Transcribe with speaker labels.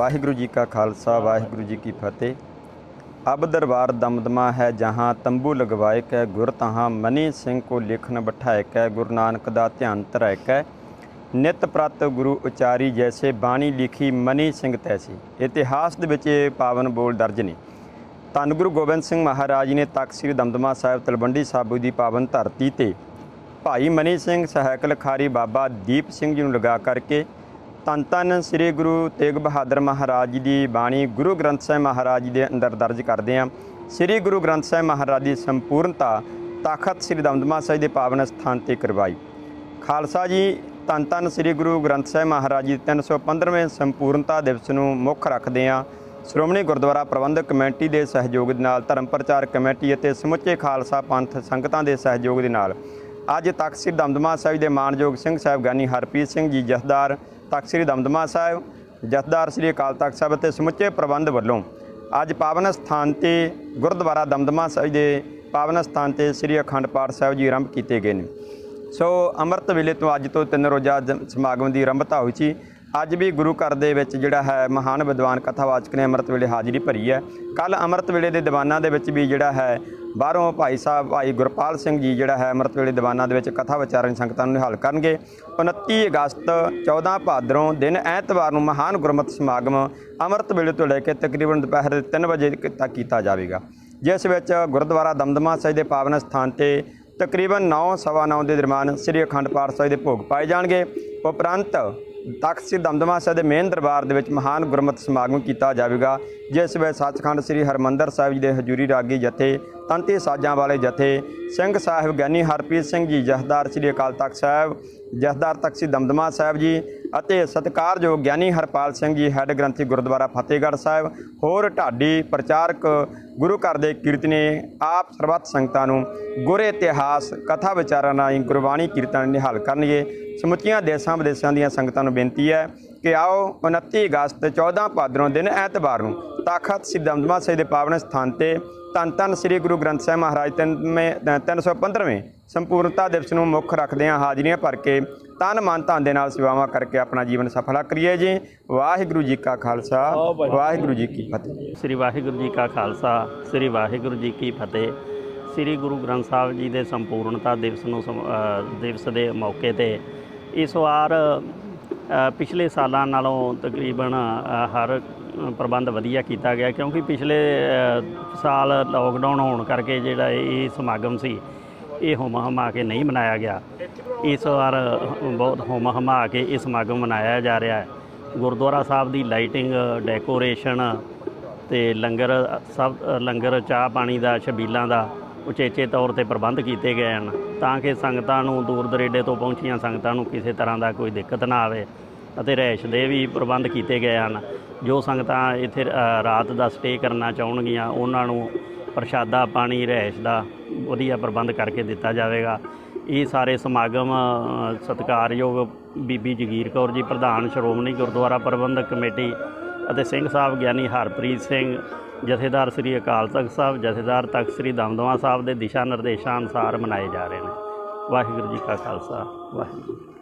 Speaker 1: वाहिगुरु जी का खालसा वाहिगुरु जी की फतेह। अब दरबार दमदमा है जहाँ तंबू लगवाए कै गुर तहाँ मनी सिंह को लिखन बैठाए कै गुरु नानक दा ध्यान धराए कै नित प्रत गुरु उचारी जैसे बाणी लिखी मनी सिंह तैसी। इतिहास दे विच ये पावन बोल दर्ज ने। धन गुरु गोबिंद सिंह महाराज ने तख्त श्री दमदमा साहिब तलवंडी साबो की पावन धरती ते भाई मनी सिंह सहायक लिखारी बाबा दीप सिंह जी नूं लगा करके धन धन श्री गुरु तेग बहादुर महाराज जी की बाणी गुरु ग्रंथ साहिब महाराज जी के अंदर दर्ज करते हैं। श्री गुरु ग्रंथ साहिब महाराज की संपूर्णता तखत श्री दमदमा साहिब के पावन स्थान पर करवाई। खालसा जी धन धन श्री गुरु ग्रंथ साहिब महाराज जी 315वें संपूर्णता दिवस को मुख रखते हैं। श्रोमणी गुरुद्वारा प्रबंधक कमेटी के सहयोग के नाल धर्म प्रचार कमेटी और समुचे खालसा पंथ संगतां के सहयोग के नाल अज तख्त श्री दमदमा साहिब के मानयोग सिंह साहिब ज्ञानी हरप्रीत सिंह जी जथेदार तख्त श्री दमदमा साहिब जथेदार श्री अकाल तख्त साहिब ते समुचे प्रबंध वालों अज पावन स्थान ते गुरुद्वारा दमदमा साहिब के पावन स्थान ते श्री अखंड पाठ साहिब जी आरंभ किए गए हैं। सो अमृत वेले तो अज तो 3 रोज़ा समागम की आरंभता हुई सी। अज भी गुरु घर दे विच जिहड़ा है महान विद्वान कथावाचक ने अमृत वेले हाज़री भरी है। कल अमृत वेले के दीवाना दे विच भी जिहड़ा है बाहरों भाई साहब भाई गुरपाल सिंह जी जिहड़ा है अमृत वेले दीवाना दे विच कथा विचारण संगतां नूं निहाल करनगे। 29 अगस्त 14 भादरों दिन ऐतवार नूं महान गुरमत समागम अमृत वेले तो लैके तकरीबन दोपहर 3 बजे तक किया जाएगा, जिस विच गुरुद्वारा दमदमा साहिब के पावन स्थान ते तकरीबन 9 सवा 9 के दरम्यान श्री अखंड पाठ साहिब के भोग पाए जाएंगे। उपरंत तख्त श्री दमदमा साहिब के मेन दरबार के महान गुरमत समागम किया जाएगा, जिस वे सचखंड श्री हरमंदर साहिब जी के हजूरी रागी जथे तंती साजां वाले जथे सिंह साहिब ज्ञानी हरप्रीत सिंह जी जथेदार श्री अकाल तख्त साहिब जथेदार तख्त श्री दमदमा साहिब जी ਅਤੇ सत्कारयोग ज्ञानी हरपाल सिंह जी हैड ग्रंथी गुरुद्वारा फतेहगढ़ साहिब होर ढाडी प्रचारक गुरु घर के कीर्तने आप सरबत संगतां नूं गुर इतिहास कथा विचारां नाल गुरबाणी कीर्तन निहाल करनगे। समुचियां देशां विदेशां दीयां संगतां नूं बेनती है कि आओ 29 अगस्त 14 भादरों दिन ऐतवार नूं तखत श्री दमदमा साहिब के पावन स्थान ते धन धन श्री गुरु ग्रंथ साहिब महाराज 315वें संपूर्णता दिवस नूं मुख रखदे हाज़रियां भर के तन मन धन दे नाल सेवावां करके अपना जीवन सफल करिए जी। वाहिगुरू जी का खालसा वाहिगुरू जी की फतेह।
Speaker 2: श्री वाहिगुरू जी का खालसा श्री वाहिगुरू जी की फतेह। श्री गुरु ग्रंथ साहिब जी के संपूर्णता दिवस दिवस के मौके ते इस वार पिछले सालों नालों तकरीबन हर प्रबंध वधिया किया गया, क्योंकि पिछले साल लॉकडाउन होने करके जिहड़ा ये समागम सी ये हुम हमा के नहीं मनाया गया। इस बार बहुत हुम हमा के ये समागम मनाया जा रहा है। गुरुद्वारा साहब की लाइटिंग डेकोरेशन तो लंगर सब लंगर चाह पानी का छबीलों का उचेचे तौर पर प्रबंध किए गए हैं ताकि संगतां नूं दूर दरेडे तो पहुँचिया संगतां नूं किसी तरह का कोई दिक्कत ना आए। रैश के भी प्रबंध किए गए हैं। जो संगतां इत्थे रात का स्टे करना चाहणगियां उन्हां नूं प्रशादा पानी रैश का वधिया प्रबंध करके दिता जाएगा। ये सारे समागम सत्कारयोग बीबी जगीर कौर जी प्रधान श्रोमणी गुरुद्वारा प्रबंधक कमेटी और सिंह साहब ज्ञानी हरप्रीत सिंह जथेदार श्री अकाल तख्त साहब जथेदार तख्त श्री दमदमा साहब के दिशा निर्देशों अनुसार मनाए जा रहे हैं। वाहिगुरू जी का खालसा वाहिगुरू।